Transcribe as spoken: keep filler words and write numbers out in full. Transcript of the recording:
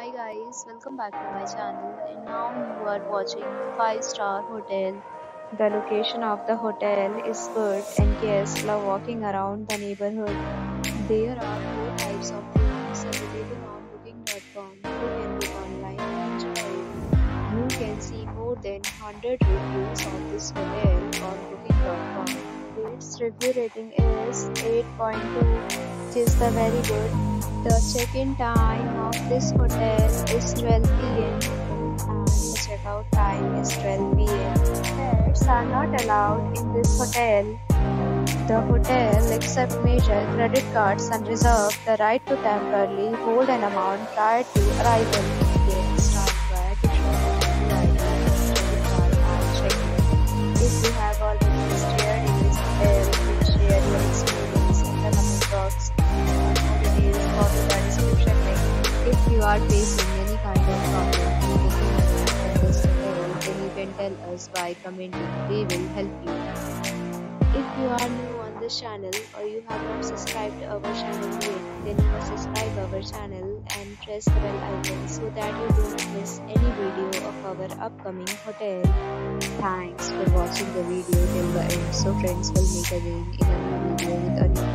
Hi guys, welcome back to my channel and now you are watching five star hotel. The location of the hotel is good and guests love walking around the neighborhood. There are four types of rooms available on booking dot com. You can book online and enjoy it. You can see more than one hundred reviews of this hotel on booking dot com. Its review rating is eight point two, which is the very good. The check-in time of this hotel is twelve p m and the check-out time is twelve p m Pets are not allowed in this hotel. The hotel accepts major credit cards and reserves the right to temporarily hold an amount prior to arrival. Guests are required to show a credit card at check-in. If you have already stayed in this hotel, please share your experience in the comment box. Follow the description link. If you are facing any kind of problem in booking a room at this hotel, then you can tell us by commenting. We will help you. If you are new on this channel or you have not subscribed to our channel yet, then you must subscribe our channel and press the bell icon so that you do not miss any video of our upcoming hotel. Thanks for watching the video till the end. So friends, will meet again in another video with a new